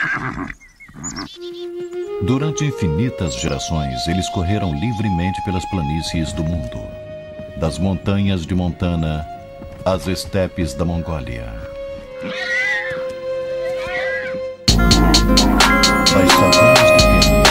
Durante infinitas gerações, eles correram livremente pelas planícies do mundo, das montanhas de Montana às estepes da Mongólia, das savanas do Quênia,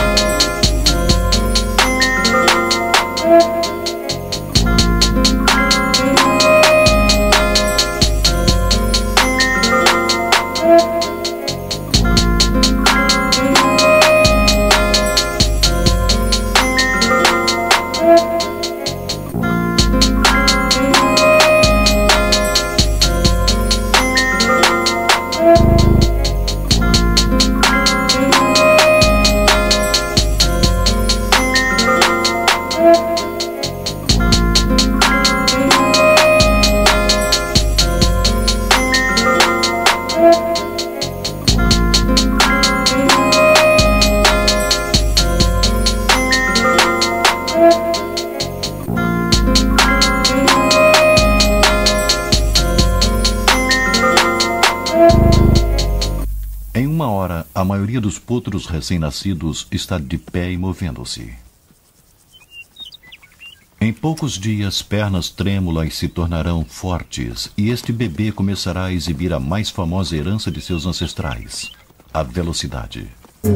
a maioria dos potros recém-nascidos está de pé e movendo-se. Em poucos dias, pernas trêmulas se tornarão fortes e este bebê começará a exibir a mais famosa herança de seus ancestrais, a velocidade.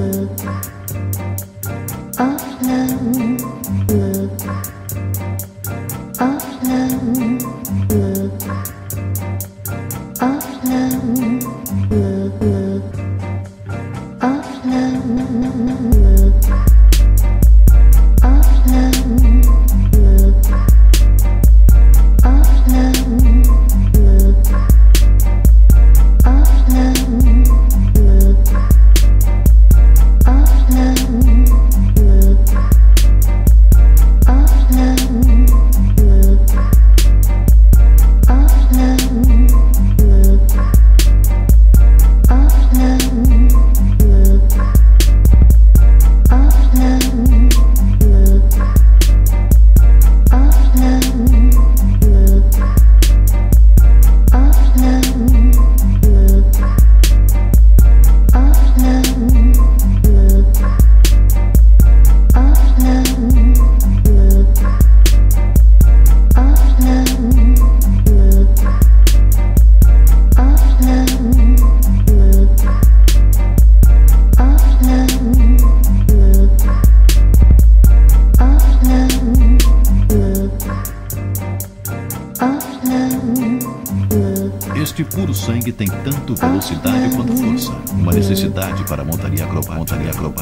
Este puro sangue tem tanto velocidade quanto força. Uma necessidade para montaria acrobática.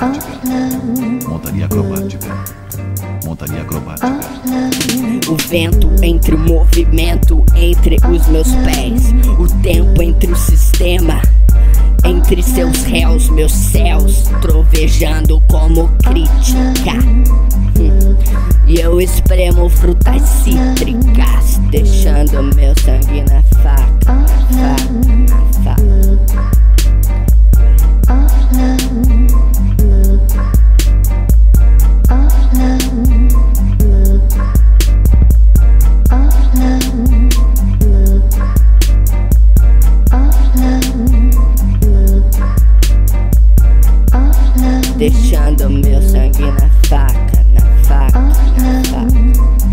O vento entre o movimento, entre os meus pés. O tempo entre o sistema, entre seus réus, meus céus, trovejando como crítica. E eu espremo frutas cítricas, deixando meu sangue na faca, na faca. Deixando meu sangue na faca, na faca, na faca.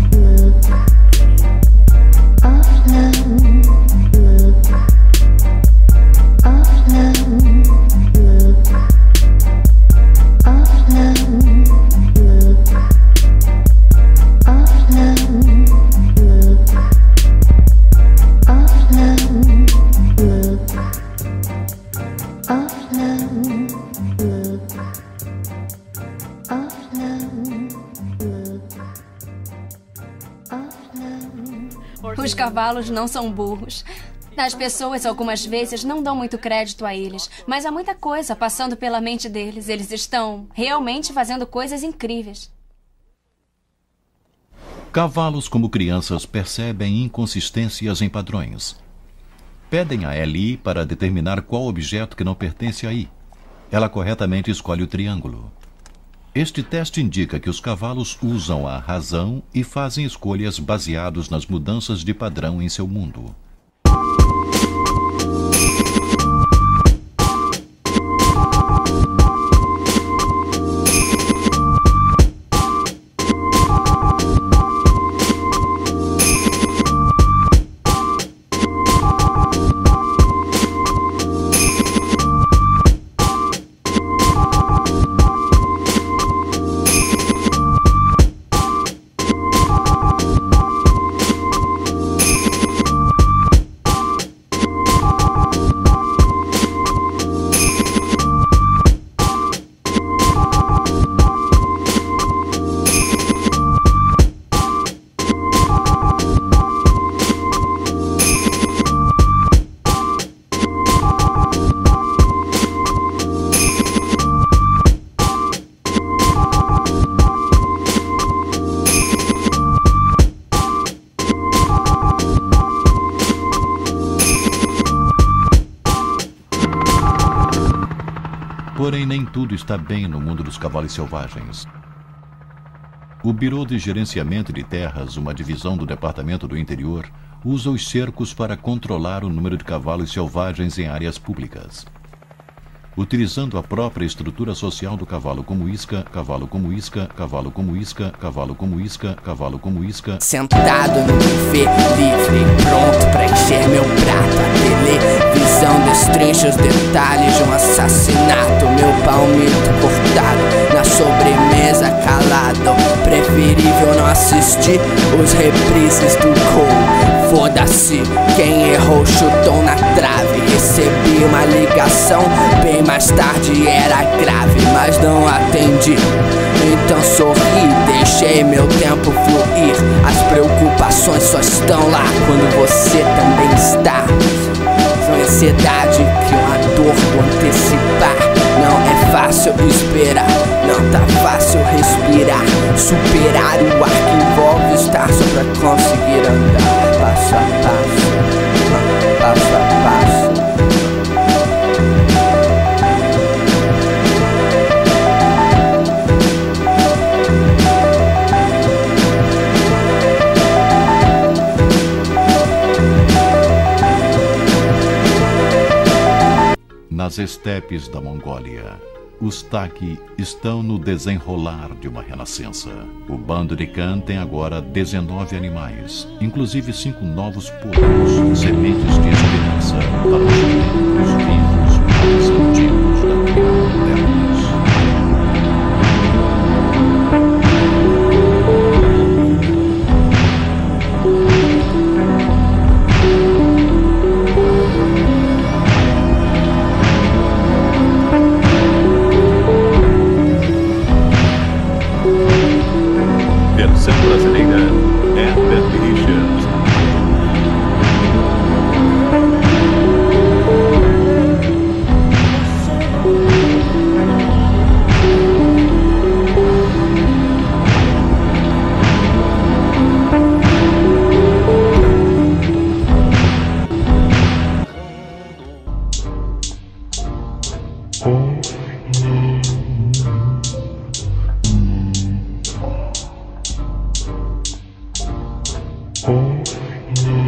Os cavalos não são burros. As pessoas algumas vezes não dão muito crédito a eles, mas há muita coisa passando pela mente deles. Eles estão realmente fazendo coisas incríveis. Cavalos, como crianças, percebem inconsistências em padrões. Pedem a Ellie para determinar qual objeto que não pertence a I. Ela corretamente escolhe o triângulo. Este teste indica que os cavalos usam a razão e fazem escolhas baseadas nas mudanças de padrão em seu mundo. Porém, nem tudo está bem no mundo dos cavalos selvagens. O Bureau de Gerenciamento de Terras, uma divisão do Departamento do Interior, usa os cercos para controlar o número de cavalos selvagens em áreas públicas. Utilizando a própria estrutura social do cavalo como isca, cavalo como isca, cavalo como isca, cavalo como isca, cavalo como isca. Sentado no buffet livre, pronto pra encher meu prato. A televisão destrincha os detalhes de um assassinato. Meu palmito cortado, na sobremesa calado. Preferível não assistir os reprises do Cole. Foda-se, quem errou chutou na trave. Recebi uma ligação, bem mais tarde era grave, mas não atendi. Então sorri, deixei meu tempo fluir. As preocupações só estão lá quando você também está. São ansiedade que uma dor do antecipar. Não é fácil esperar, não tá fácil respirar. Superar o ar que envolve estar só pra conseguir andar. Passo a passo, passo a passo. Nas estepes da Mongólia, os Taki estão no desenrolar de uma renascença. O bando de Khan tem agora 19 animais, inclusive 5 novos porcos, sementes de esperança para os tempos vivos mais antigos da Terra. Versão brasileira, Herbert Richards. Oh,